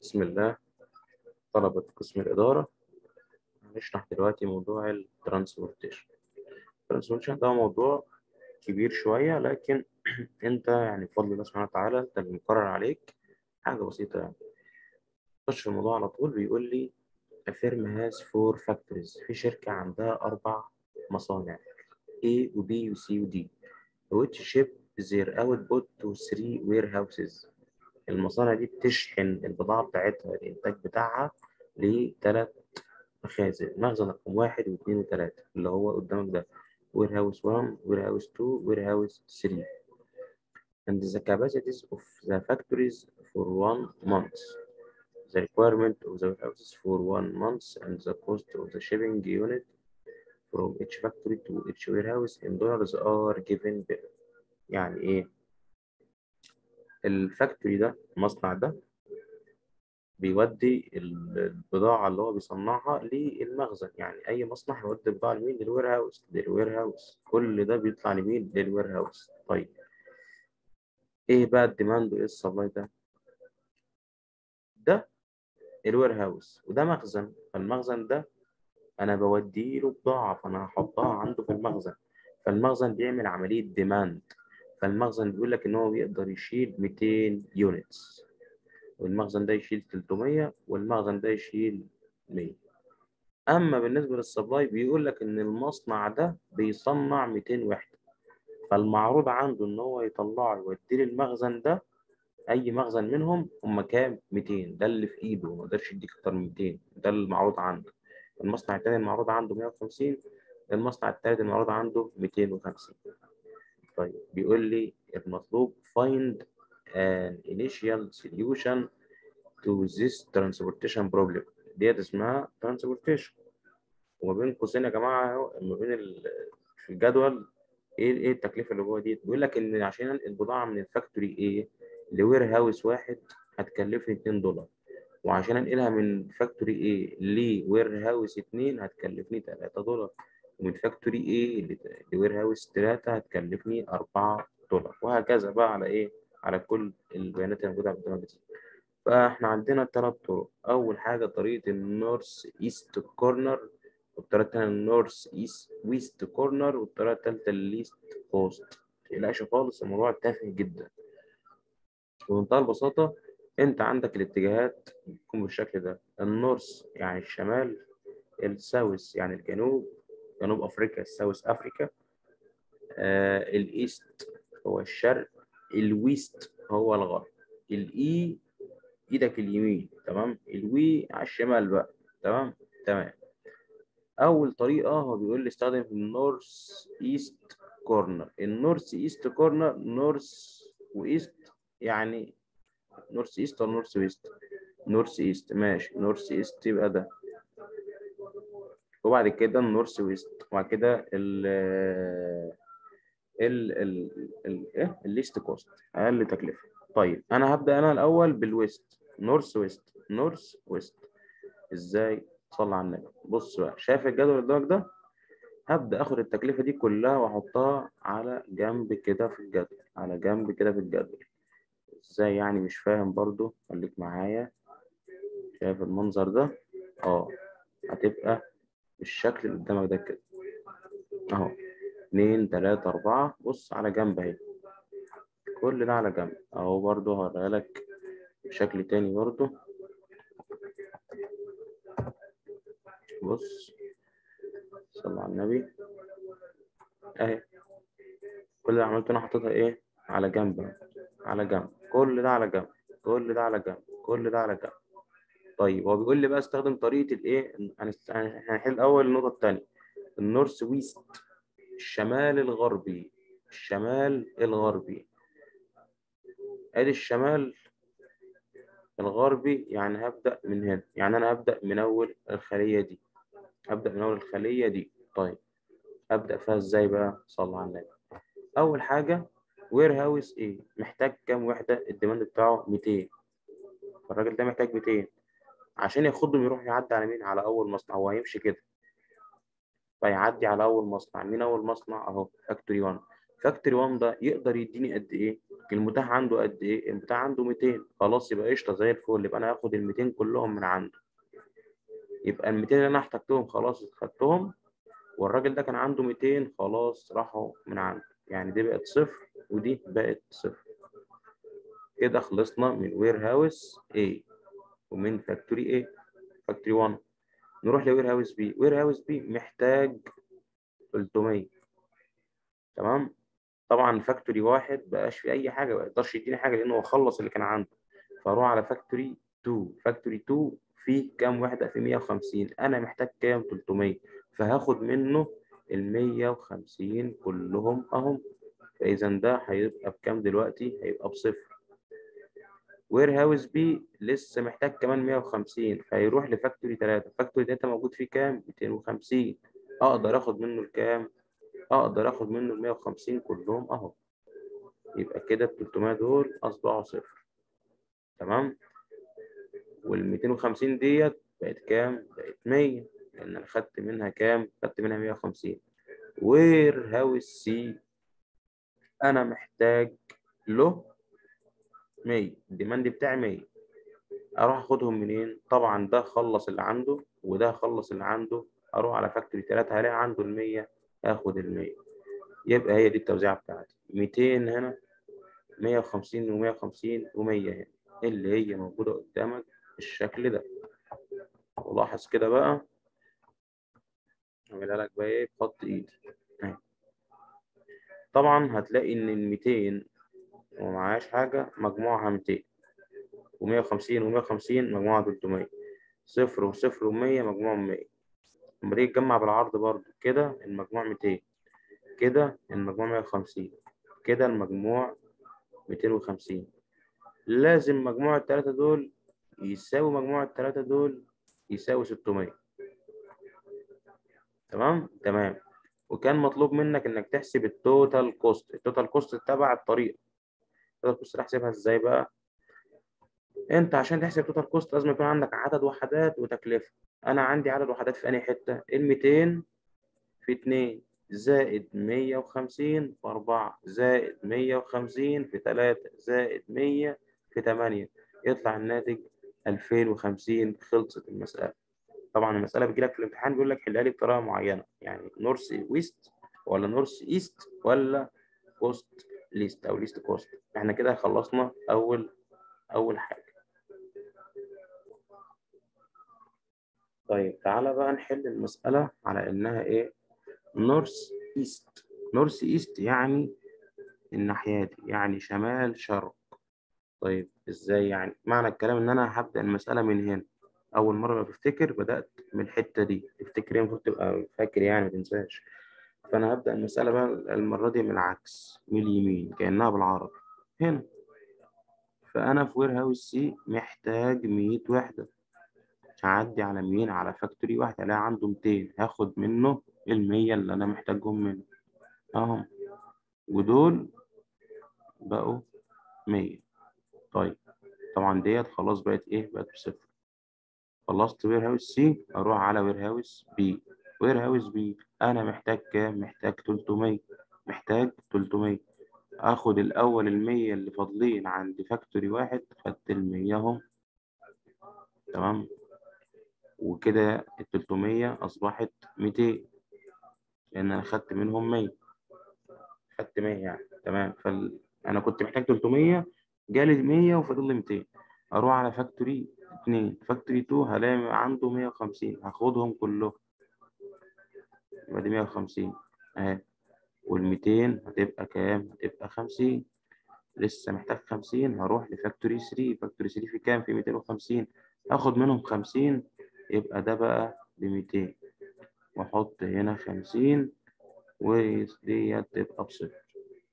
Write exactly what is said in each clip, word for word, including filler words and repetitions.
بسم الله. طلبة قسم الإدارة هنشرح دلوقتي موضوع الترانسبورتيشن. الترانسبورتيشن ده موضوع كبير شوية، لكن أنت يعني بفضل الله سبحانه وتعالى أنت اللي مقرر عليك حاجة بسيطة. يعني خش في الموضوع على طول. بيقول لي a firm has four factories. في شركة عندها أربع مصانع A و B و C و D which ship their output to three warehouses. المصانع دي بتشحن البضاعة بتاعتها، الإنتاج بتاعها لثلاث مخازن. مخزن رقم واحد واثنين وثلاثة اللي هو قدامك ده وير هاوس واحد وير هاوس اتنين وير هاوس تلاتة. and the capacities of the factories for one month. The requirement of the warehouses for one month and the cost of the shipping unit from each factory to each warehouse in dollars are given below. يعني ايه؟ الفاكتوري ده، المصنع ده بيودي البضاعة اللي هو بيصنعها للمخزن. يعني أي مصنع هيودي البضاعة لمين؟ للوير هاوس. للوير هاوس كل ده بيطلع لمين؟ للوير هاوس. طيب إيه بقى الديماند وإيه السبلاي ده؟ ده الوير هاوس وده مخزن. فالمخزن ده أنا بودي له بضاعة، فأنا هحطها عنده في المخزن. فالمخزن بيعمل عملية ديماند. فالمخزن بيقول لك إن هو بيقدر يشيل ميتين يونتس، والمخزن ده يشيل تلتمية، والمخزن ده يشيل مية. اما بالنسبه للسبلاي بيقول لك ان المصنع ده بيصنع ميتين وحده، فالمعروض عنده ان هو يطلعه يوديه للمخزن ده. اي مخزن منهم هم كام؟ ميتين. ده اللي في ايده، ما يقدرش يديك اكتر من ميتين. ده المعروض عنده. المصنع الثاني المعروض عنده مية وخمسين، المصنع الثالث المعروض عنده ميتين وخمسين. طيب بيقول لي المطلوب find an initial solution to this transportation problem. ديت اسمها transportation. وما بين قوسين يا جماعه اهو، ما بين ال- في الجدول ايه ايه التكلفه اللي جوه دي. بيقول لك ان عشان انقل البضاعه من الفاكتوري ايه لوير هاوس واحد هتكلفني اتنين دولار، وعشان انقلها من فاكتوري ايه لوير هاوس اتنين هتكلفني تلاتة دولار، ومن فاكتوري ايه لوير هاوس تلاتة هتكلفني أربعة دولار، وهكذا بقى على ايه؟ على كل البيانات اللي موجوده قدامك دي. فاحنا عندنا ثلاث طرق. اول حاجه طريقه النورث ايست كورنر، والطريقه الثانيه النورث ايست ويست كورنر، والطريقه الثالثه الليست كوست. متقلقش خالص، الموضوع تافه جدا. بمنتهى البساطه انت عندك الاتجاهات بتكون بالشكل ده: النورث يعني الشمال، الساوث يعني الجنوب، جنوب افريقيا الساوث افريكا، آه الايست هو الشرق، الويست هو الغرب، الاي ايدك اليمين، تمام، الوي على الشمال بقى. تمام تمام. اول طريقه هو بيقول لي استخدم النورث ايست كورنر. النورث ايست كورنر نورث وايست، يعني نورث ايست ولا نورث ويست؟ نورث ايست، ماشي. نورث ايست يبقى ده، وبعد كده النورث ويست، وبعد كده ال ال ال ال ايه الليست كوست، اقل تكلفه. طيب انا هبدا انا الاول بالويست. نورث ويست، نورث ويست ازاي؟ صلى على النبي. بص بقى، شايف الجدول اللي قدامك ده؟ هبدا اخد التكلفه دي كلها واحطها على جنب كده في الجدول، على جنب كده في الجدول. ازاي يعني؟ مش فاهم برضو، خليك معايا. شايف المنظر ده؟ اه، هتبقى بالشكل اللي قدامك ده كده اهو. اتنين تلاتة أربعة، بص على جنب اهي، كل ده على جنب اهو. برضو هوريها لك بشكل تاني برضو. بص، صلى على النبي اهي. كل اللي عملته انا حطيتها ايه؟ على جنب، على جنب، كل ده على جنب، كل ده على جنب، كل ده على جنب. طيب هو بيقول لي بقى استخدم طريقه الايه. هنست- هنحل الاول النقطه الثانيه، النورث ويست، الشمال الغربي، الشمال الغربي. ادي الشمال الغربي، يعني هبدا من هنا، يعني انا هبدا من اول الخليه دي، هبدا من اول الخليه دي. طيب ابدا فيها ازاي بقى؟ صلى على النبي. اول حاجه وير هاوس ايه محتاج كام وحده؟ الديماند بتاعه ميتين، فالراجل ده محتاج ميتين. عشان ياخدهم يروح يعدي على مين؟ على اول مصنع. هو هيمشي كده فيعدي على اول مصنع. مين اول مصنع؟ اهو فاكتوري واحد. فاكتوري واحد ده يقدر يديني قد ايه؟ المتاح عنده قد ايه؟ المتاح عنده ميتين. خلاص يبقى قشطه زي الفل، يبقى انا هاخد ال ميتين كلهم من عنده. يبقى ال ميتين اللي انا احتجتهم خلاص خدتهم، والراجل ده كان عنده ميتين خلاص راحوا من عنده، يعني دي بقت صفر ودي بقت صفر. كده خلصنا من وير هاوس A ومن فاكتوري A فاكتوري واحد. نروح لوير هاوس B. وير هاوس B محتاج تلتمية. تمام. طبعا فاكتوري واحد بقاش في اي حاجه، ما يقدرش يديني حاجه لانه هو خلص اللي كان عنده. فاروح على فاكتوري اتنين. فاكتوري اتنين فيه كام وحده؟ في مية وخمسين. انا محتاج كام؟ تلتمية. فهاخد منه ال مية وخمسين كلهم اهم. فاذا ده هيبقى بكام دلوقتي؟ هيبقى بصفر. وير هاوس بي لسه محتاج كمان مية وخمسين، فيروح لفاكتوري تلاتة. فاكتوري تلاتة موجود فيه كام؟ ميتين وخمسين. اقدر اخد منه الكام؟ اقدر اخد منه ال مية وخمسين كلهم اهو. يبقى كده ال تلتمية دول اصبحوا صفر. تمام. وال ميتين وخمسين ديت بقت كام؟ بقت مية، لان انا خدت منها كام؟ خدت منها مية وخمسين. وير هاوس سي انا محتاج له مية. الديماند بتاعي مية. اروح اخدهم منين؟ طبعا ده خلص اللي عنده وده خلص اللي عنده. اروح على فاكتوري تلاتة هلاقي عنده ال مية، اخد ال مية. يبقى هي دي التوزيعه بتاعتي. ميتين هنا، مية وخمسين ومية وخمسين ومية هنا، اللي هي موجوده قدامك بالشكل ده. ولاحظ كده بقى، اعملها لك بقى ايه بخط ايدي اهي. طبعا هتلاقي ان ال ميتين ومعهاش حاجه مجموعها ميتين، ومية وخمسين ومية وخمسين مجموعها تلتمية، صفر وصفر ومية مجموعهم مية. لما تيجي تجمع بالعرض برضه كده المجموع ميتين، كده المجموع مية وخمسين، كده المجموع ميتين وخمسين. لازم مجموع التلاتة دول يساوي مجموع التلاتة دول يساوي ستمية. تمام تمام. وكان مطلوب منك انك تحسب التوتال كوست. التوتال كوست تبع الطريقه. التوتال كوست تحسبها ازاي بقى؟ انت عشان تحسب التوتال كوست لازم يكون عندك عدد وحدات وتكلفه. انا عندي عدد وحدات في انهي حته؟ ال ميتين في اتنين زائد مية وخمسين في أربعة زائد مية وخمسين في تلاتة زائد مية في تمانية، يطلع الناتج ألفين وخمسين. خلصت المسألة. طبعا المسألة بتجيلك في الامتحان بيقول لك حلها لي بطريقة معينة، يعني نورث ويست ولا نورث ايست ولا كوست ليست أو ليست كوست. احنا كده خلصنا أول أول حاجة. طيب تعالى بقى نحل المسألة على إنها إيه؟ نورث ايست. نورث ايست يعني الناحية دي، يعني شمال شرق. طيب ازاي يعني؟ معنى الكلام ان انا هبدأ المسألة من هنا. اول مرة لو تفتكر بدأت من الحتة دي. تفتكر ايه؟ المفروض تبقى فاكر يعني، ما تنساش. فانا هبدأ المسألة بقى المرة دي من العكس، من اليمين كأنها بالعربي هنا. فانا في وير هاوس سي محتاج مية وحدة. هعدي على مين؟ على فاكتوري واحد، الاقي عنده ميتين، هاخد منه ال مية اللي انا محتاجهم منه اهم. ودول بقوا مية. طيب طبعا ديت خلاص بقت ايه؟ بقت بصفر. خلصت وير هاوس سي، اروح على وير هاوس بي. وير هاوس بي انا محتاج كام؟ محتاج تلتمية. محتاج تلتمية. اخد الاول ال مية اللي فاضلين عند فاكتوري واحد، خدت ال مية اهم. تمام. وكده ال تلتمية اصبحت ميتين، لان انا خدت منهم مية. خدت مية يعني. تمام. فال... انا كنت محتاج تلتمية، جالي مية وفاضل لي ميتين. اروح على فاكتوري اتنين. فاكتوري اتنين هلاقي عنده مية وخمسين، هاخدهم كلهم. يبقى دي مية وخمسين اهي. وال ميتين هتبقى كام؟ هتبقى خمسين. لسه محتاج خمسين. هروح لفاكتوري تلاتة. فاكتوري تلاتة في كام؟ في ميتين وخمسين. هاخد منهم خمسين، يبقى ده بقى ب ميتين. واحط هنا خمسين ودي تبقى بصفر.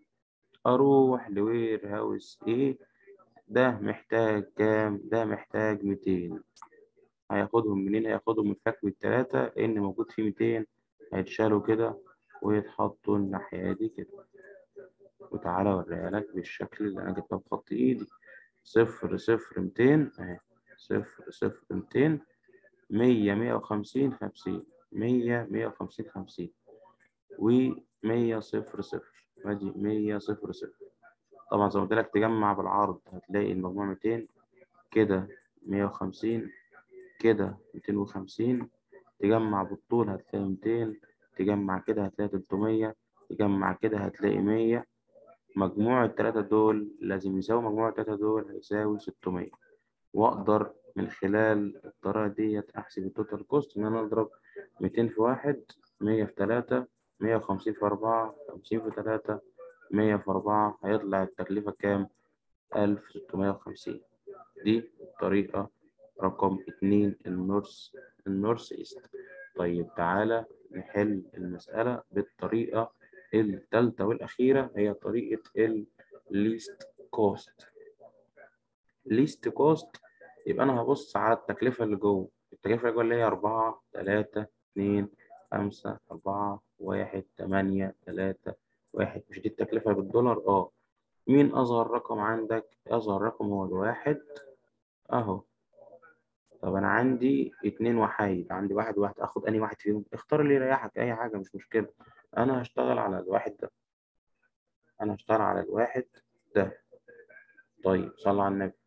اروح لوير هاوس ايه. ده محتاج كام؟ ده محتاج ميتين. هياخدهم منين؟ هياخدهم من فاكتوري التلاتة، لأن موجود فيه ميتين. هيتشالوا كده ويتحطوا الناحية دي كده. وتعالى أوريها لك بالشكل اللي أنا جبتها بخط إيدي. صفر صفر ميتين أهي. صفر صفر ميتين. مية مية وخمسين خمسين. مية مية وخمسين خمسين. ومية صفر صفر. أدي مية صفر صفر. طبعا زي ما قلت لك تجمع بالعرض هتلاقي المجموع ميتين، كده مية وخمسين، كده ميتين وخمسين. تجمع بالطول هتلاقي ميتين، تجمع كده هتلاقي تلتمية، تجمع كده هتلاقي مية. مجموع التلاتة دول لازم يساوي مجموع التلاتة دول هيساوي ستمية. وأقدر من خلال الطريقة ديت أحسب التوتال كوست إن أنا أضرب ميتين في واحد، مية في تلاتة، مية وخمسين في أربعة، خمسين في تلاتة، مية في أربعة، هيطلع التكلفة كام؟ ألف ستمية وخمسين. دي الطريقة رقم اتنين، النورث النورث إيست. طيب تعالى نحل المسألة بالطريقة التالتة والأخيرة، هي طريقة الليست كوست. ليست كوست يبقى أنا هبص على التكلفة اللي جوه، التكلفة اللي جوه اللي هي أربعة، تلاتة، اتنين، خمسة، أربعة، واحد، تمانية، تلاتة، واحد. مش دي التكلفة بالدولار؟ اه. مين أصغر رقم عندك؟ أصغر رقم هو الواحد أهو. طب أنا عندي اتنين وحايد، عندي واحد وواحد، آخد أنهي واحد فيهم؟ اختار اللي يريحك، أي حاجة مش مشكلة. أنا هشتغل على الواحد ده، أنا هشتغل على الواحد ده. طيب صلى على النبي.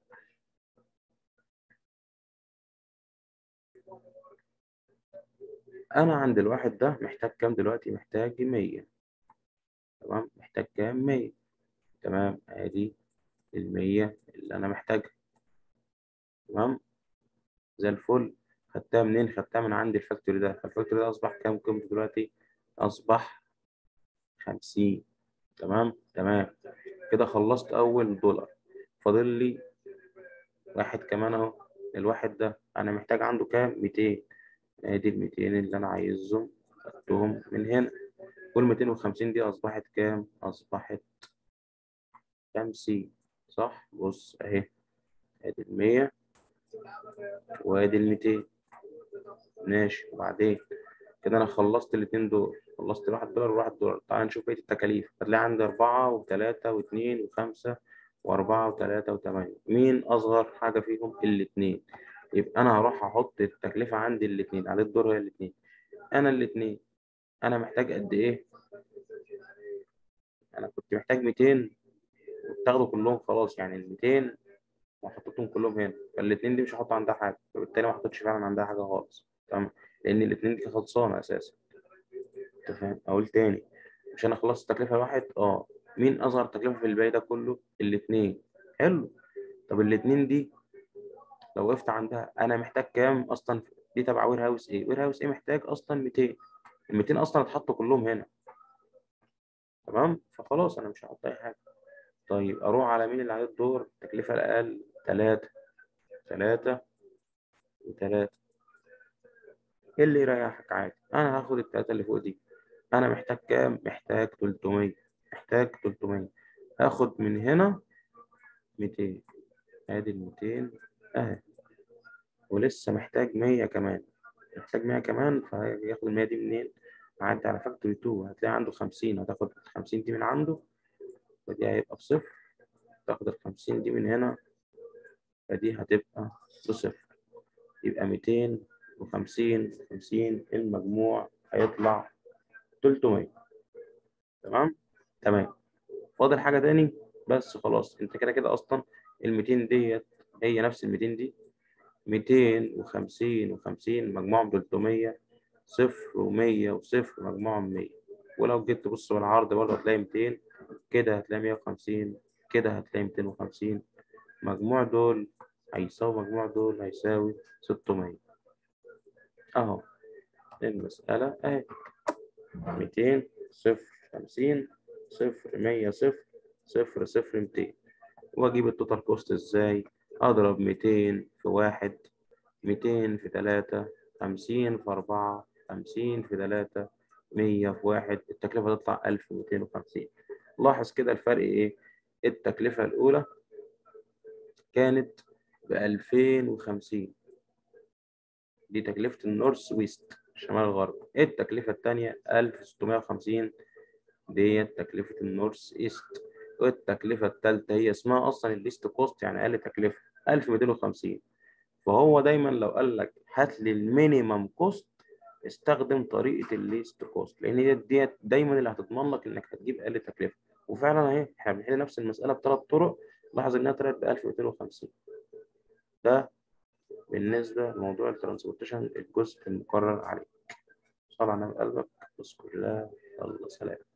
أنا عند الواحد ده محتاج كام دلوقتي؟ محتاج مية. تمام، محتاج كام؟ مية. تمام، أدي المية اللي أنا محتاجها. تمام، زي الفل. خدتها منين؟ خدتها من عند الفاكتوري ده، فالفاكتوري ده أصبح كام قيمته دلوقتي؟ أصبح خمسين. تمام تمام، كده خلصت أول دولار. فاضل لي واحد كمان أهو. الواحد ده أنا محتاج عنده كام؟ ميتين. أدي الميتين اللي أنا عايزهم، خدتهم من هنا. والميتين وخمسين دي أصبحت كام؟ أصبحت خمسين. صح؟ بص أهي، أدي المية وأدي الميتين. ماشي، وبعدين كده أنا خلصت الاتنين دول، خلصت الواحد دولار وواحد دولار. تعال نشوف بقية التكاليف. هتلاقي عندي أربعة وتلاتة واتنين وخمسة وأربعة وتلاتة وتمانية. مين أصغر حاجة فيهم؟ الاتنين. يبقى أنا هروح أحط التكلفة عندي الاتنين، على الدور هي الاتنين. أنا الاتنين أنا محتاج قد إيه؟ أنا كنت محتاج ميتين وتاخدوا كلهم خلاص، يعني ال ميتين وحطيتهم كلهم هنا، فالاتنين دي مش هحط عندها حاجة، فبالتالي ما حطيتش فعلا عندها حاجة خالص. تمام، لأن الاتنين دي خلصانة أساسا. أنت فاهم؟ أقول تاني، مش أنا خلصت التكلفة واحد؟ أه. مين أصغر تكلفة في الباقي ده كله؟ الاتنين. حلو. طب الاتنين دي لو وقفت عندها أنا محتاج كام أصلا؟ دي تبع وير هاوس إيه؟ وير هاوس إيه محتاج أصلا ميتين. ال ميتين أصلا اتحطوا كلهم هنا. تمام، فخلاص أنا مش هحط أي حاجة. طيب أروح على مين اللي عليه الدور؟ التكلفة الأقل، تلاتة. تلاتة وتلاتة. إيه اللي يريحك؟ عادي، أنا هاخد التلاتة اللي فوق دي. أنا محتاج كام؟ محتاج تلتمية. محتاج تلتمية. هاخد من هنا ميتين. ادي ال ميتين اهي، ولسه محتاج مية كمان. محتاج مية كمان، فهياخد ال مية دي منين؟ عدى على فاكتوري اتنين، هتلاقي عنده خمسين، هتاخد ال خمسين دي من عنده، ودي هيبقى بصفر. تاخد ال خمسين دي من هنا، فدي هتبقى بصفر. يبقى ميتين وخمسين خمسين، المجموع هيطلع تلتمية. تمام تمام. فاضل حاجة تاني؟ بس خلاص، انت كده كده اصلا ال ميتين ديت هي نفس ال ميتين دي. ميتين وخمسين وخمسين مجموعهم تلتمية. صفر و100 وصفر مجموعهم مية. ولو جيت تبص بالعرض برضه هتلاقي ميتين، كده هتلاقي مية وخمسين، كده هتلاقي ميتين وخمسين. مجموع دول هيساوي مجموع دول هيساوي ستمية. اهو المسألة اهي. ميتين، صفر، خمسين، صفر، مية، صفر، صفر، صفر، ميتين. واجيب التوتال كوست ازاي؟ اضرب ميتين في واحد، ميتين في تلاتة، خمسين في أربعة، خمسين في تلاتة، مية في واحد. التكلفة تطلع ألف وميتين وخمسين. لاحظ كده الفرق إيه؟ التكلفة الأولى كانت بألفين وخمسين، دي تكلفة النورث ويست شمال الغرب. التكلفة التانية ألف وستمية وخمسين، دي تكلفة النورث إيست. والتكلفة التالتة هي اسمها أصلا الليست كوست، يعني أقل تكلفة، ألف وميتين وخمسين. فهو دايما لو قال لك هات لي المينيمم كوست، استخدم طريقه الليست كوست، لان دي ديت دايما اللي هتضمن لك انك هتجيب اقل تكلفه. وفعلا اهي احنا بنحل نفس المساله بثلاث طرق، لاحظ انها طلعت ب ألف ومئتين وخمسين. ده بالنسبه لموضوع الترانسبورتيشن الجزء المقرر عليه. صل على النبي قلبك، اذكر الله، يلا سلام.